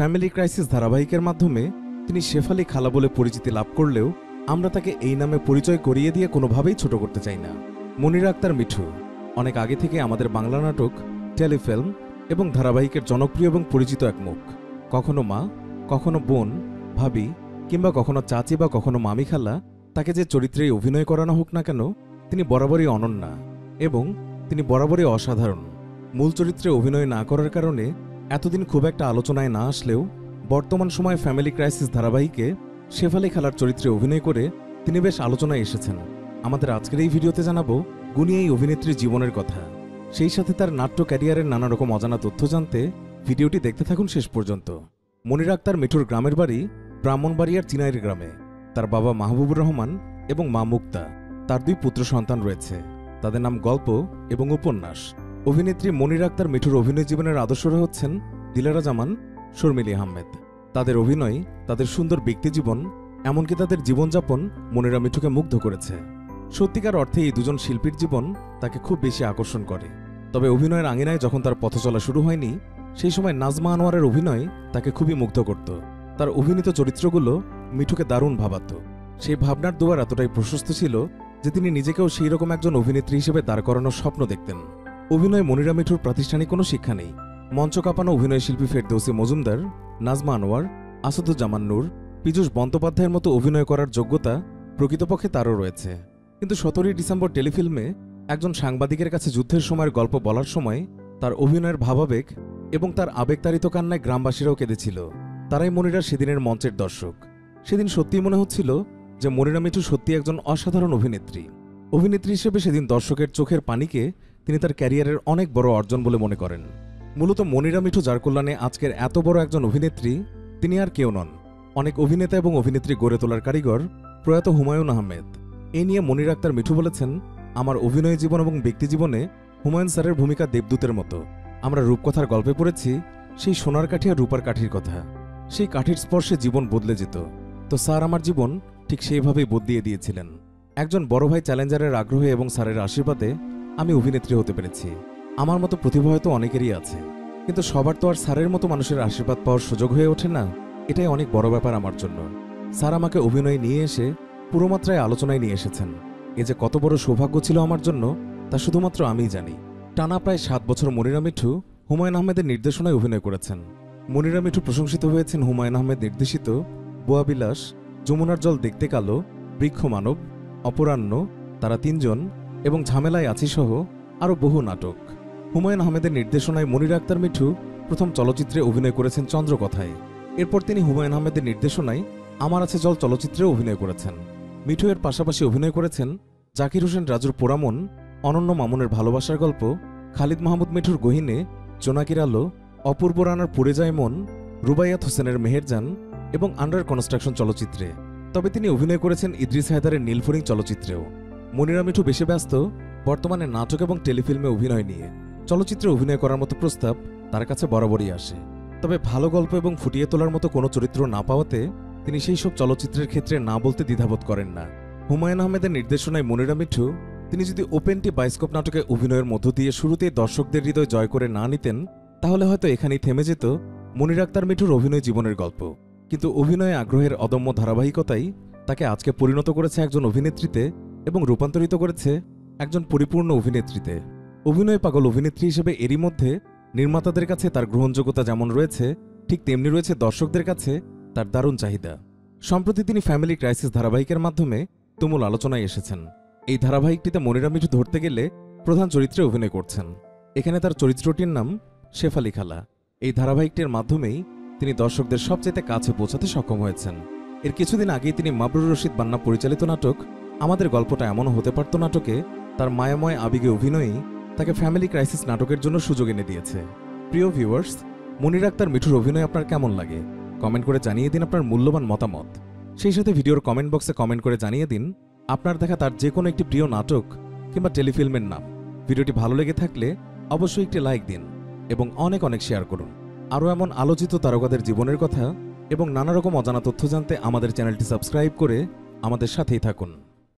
Family crisis ধারাবাহিকের মাধ্যমে তিনি শেফালি খালা বলে পরিচিতি লাভ করলেও আমরা তাকে এই নামে পরিচয় করিয়ে দিয়ে কোনোভাবেই ছোট করতে চাই না। মনিরা আক্তার মিঠু অনেক আগে থেকে আমাদের বাংলা নাটক, টেলিফিল্ম এবং ধারাবাহিকের জনপ্রিয় এবং পরিচিত এক মুখ। কখনো মা, কখনো বোন, ভাবি কিংবা কখনো চাচি বা কখনো মামি খালা, তাকে যে চরিত্রেই অভিনয় করানো হোক না কেন তিনি বরাবরই অনন্যা এবং তিনি বরাবরই অসাধারণ। মূল চরিত্রে অভিনয় না করার কারণে এতদিন খুব একটা আলোচনায় না আসলেও বর্তমান সময়ে ফ্যামিলি ক্রাইসিস ধারাবাহিকে শেফালি খালার চরিত্রে অভিনয় করে তিনি বেশ আলোচনায় এসেছেন। আমাদের আজকের এই ভিডিওতে জানাবো গুণী এই অভিনেত্রীর জীবনের কথা, সেই সাথে তার নাট্য ক্যারিয়ারের নানা রকম অজানা তথ্য জানতে ভিডিওটি দেখতে থাকুন শেষ পর্যন্ত। মনিরা আক্তার মিঠুর গ্রামের বাড়ি ব্রাহ্মণবাড়িয়ার চিনাইর গ্রামে। তার বাবা মাহবুবুর রহমান এবং মা মুক্তা। তার 2 পুত্র সন্তান রয়েছে, তাদের নাম গল্প এবং উপন্যাস। অভিনেত্রী মনিরা আক্তার মিঠুর অভিনয় জীবনের আদর্শরা হচ্ছেন দিলারা জামান, শর্মিলী আহমেদ। তাদের অভিনয়, তাদের সুন্দর ব্যক্তিজীবন, এমনকি তাদের জীবনযাপন মনিরা মিঠুকে মুগ্ধ করেছে। সত্যিকার অর্থে এই দুজন শিল্পীর জীবন তাকে খুব বেশি আকর্ষণ করে। তবে অভিনয়ের আঙিনায় যখন তার পথ চলা শুরু হয়নি, সেই সময় নাজমা আনোয়ারের অভিনয় তাকে খুবই মুগ্ধ করত। তার অভিনীত চরিত্রগুলো মিঠুকে দারুণ ভাবাত। সেই ভাবনার দুয়ার এতটাই প্রশস্ত ছিল যে তিনি নিজেকেও সেই রকম একজন অভিনেত্রী হিসেবে দাঁড় করানোর স্বপ্ন দেখতেন। অভিনয় মনিরা মিঠুর প্রাতিষ্ঠানিক কোনো শিক্ষা নেই। মঞ্চ কাঁপানো অভিনয়শিল্পী ফেরদৌসী মজুমদার, নাজমা আনোয়ার, আসাদুজ্জামান নূর, পীযূষ বন্দ্যোপাধ্যায়ের মতো অভিনয় করার যোগ্যতা প্রকৃতপক্ষে তারও রয়েছে। কিন্তু 17 ডিসেম্বর টেলিফিল্মে একজন সাংবাদিকের কাছে যুদ্ধের সময়ের গল্প বলার সময় তার অভিনয়ের ভাবাবেগ এবং তার আবেগতাড়িত কান্নায় গ্রামবাসীরাও কেঁদেছিল। তারাই মনিরার সেদিনের মঞ্চের দর্শক। সেদিন সত্যিই মনে হচ্ছিল যে মনিরা মিঠু সত্যি একজন অসাধারণ অভিনেত্রী। অভিনেত্রী হিসেবে সেদিন দর্শকের চোখের পানিকে তিনি তার ক্যারিয়ারের অনেক বড় অর্জন বলে মনে করেন। মূলত মনিরা মিঠু যার কল্যাণে আজকের এত বড় একজন অভিনেত্রী, তিনি আর কেউ নন, অনেক অভিনেতা এবং অভিনেত্রী গড়ে তোলার কারিগর প্রয়াত হুমায়ুন আহমেদ। এ নিয়ে মনিরা আক্তার মিঠু বলেছেন, আমার অভিনয় জীবন এবং ব্যক্তিজীবনে হুমায়ুন স্যারের ভূমিকা দেবদূতের মতো। আমরা রূপকথার গল্পে পড়েছি সেই সোনার কাঠি আর রূপার কাঠির কথা। সেই কাঠির স্পর্শে জীবন বদলে যেত। তো স্যার আমার জীবন ঠিক সেইভাবেই বদলিয়ে দিয়েছিলেন। একজন বড় ভাই চ্যালেঞ্জারের আগ্রহে এবং স্যারের আশীর্বাদে আমি অভিনেত্রী হতে পেরেছি। আমার মতো প্রতিভা হয়তো অনেকেরই আছে, কিন্তু সবার তো আর স্যারের মতো মানুষের আশীর্বাদ পাওয়ার সুযোগ হয়ে ওঠে না। এটাই অনেক বড় ব্যাপার আমার জন্য। স্যার আমাকে অভিনয় নিয়ে এসে পুরোমাত্রায় আলোচনায় নিয়ে এসেছেন। এ যে কত বড় সৌভাগ্য ছিল আমার জন্য তা শুধুমাত্র আমিই জানি। টানা প্রায় 7 বছর মনিরা মিঠু হুমায়ুন আহমেদের নির্দেশনায় অভিনয় করেছেন। মনিরা মিঠু প্রশংসিত হয়েছেন হুমায়ুন আহমেদ নির্দেশিত বোয়াবিলাস, যমুনার জল দেখতে কালো, বৃক্ষ মানব, অপরাহ্ন, তারা 3 জন এবং ঝামেলায় আছি সহ আরও বহু নাটক। হুমায়ুন আহমেদের নির্দেশনায় মনিরা আক্তার মিঠু প্রথম চলচ্চিত্রে অভিনয় করেছেন চন্দ্রকথায়। এরপর তিনি হুমায়ুন আহমেদের নির্দেশনায় আমার আছে জল চলচ্চিত্রেও অভিনয় করেছেন। মিঠু এর পাশাপাশি অভিনয় করেছেন জাকির হোসেন রাজুর পোড়ামন, অনন্য মামুনের ভালোবাসার গল্প, খালিদ মাহমুদ মিঠুর গহিনে, জোনাকির আলো, অপূর্ব রানার পড়ে যায় মন, রুবাইয়াত হোসেনের মেহেরজান এবং আন্ডার কনস্ট্রাকশন চলচ্চিত্রে। তবে তিনি অভিনয় করেছেন ইদ্রিস হায়দারের নীলফড়িং চলচ্চিত্রেও। মনিরা মিঠু বেশি ব্যস্ত বর্তমানে নাটক এবং টেলিফিল্মে অভিনয় নিয়ে। চলচ্চিত্রে অভিনয় করার মতো প্রস্তাব তার কাছে বরাবরই আসে, তবে ভালো গল্প এবং ফুটিয়ে তোলার মতো কোনো চরিত্র না পাওয়াতে তিনি সেই সব চলচ্চিত্রের ক্ষেত্রে না বলতে দ্বিধাবোধ করেন না। হুমায়ুন আহমেদের নির্দেশনায় মনিরা মিঠু তিনি যদি ওপেনটি বায়োস্কোপ নাটকে অভিনয়ের মধ্য দিয়ে শুরুতেই দর্শকদের হৃদয় জয় করে না নিতেন, তাহলে হয়তো এখানেই থেমে যেত মনিরা আক্তার মিঠুর অভিনয় জীবনের গল্প। কিন্তু অভিনয়ে আগ্রহের অদম্য ধারাবাহিকতাই তাকে আজকে পরিণত করেছে একজন অভিনেত্রীতে এবং রূপান্তরিত করেছে একজন পরিপূর্ণ অভিনেত্রীতে। অভিনয় পাগল অভিনেত্রী হিসেবে এরই মধ্যে নির্মাতাদের কাছে তার গ্রহণযোগ্যতা যেমন রয়েছে, ঠিক তেমনি রয়েছে দর্শকদের কাছে তার দারুণ চাহিদা। সম্প্রতি তিনি ফ্যামিলি ক্রাইসিস ধারাবাহিকের মাধ্যমে তুমুল আলোচনায় এসেছেন। এই ধারাবাহিকটিতে মনিরা মিঠু ধরতে গেলে প্রধান চরিত্রে অভিনয় করছেন। এখানে তার চরিত্রটির নাম শেফালি খালা। এই ধারাবাহিকটির মাধ্যমেই তিনি দর্শকদের সবচেয়ে কাছে পৌঁছাতে সক্ষম হয়েছেন। এর কিছুদিন আগেই তিনি মাবরুর রশিদ বান্না পরিচালিত নাটক আমাদের গল্পটা এমনও হতে পারত নাটকে তার মায়াময় আবেগে অভিনয়ই তাকে ফ্যামিলি ক্রাইসিস নাটকের জন্য সুযোগ এনে দিয়েছে। প্রিয় ভিউয়ার্স, মনিরা আক্তার মিঠুর অভিনয় আপনার কেমন লাগে কমেন্ট করে জানিয়ে দিন আপনার মূল্যবান মতামত। সেই সাথে ভিডিওর কমেন্ট বক্সে কমেন্ট করে জানিয়ে দিন আপনার দেখা তার যে কোনো একটি প্রিয় নাটক কিংবা টেলিফিল্মের নাম। ভিডিওটি ভালো লেগে থাকলে অবশ্যই একটি লাইক দিন এবং অনেক অনেক শেয়ার করুন। আরও এমন আলোচিত তারকাদের জীবনের কথা এবং নানা রকম অজানা তথ্য জানতে আমাদের চ্যানেলটি সাবস্ক্রাইব করে আমাদের সাথেই থাকুন।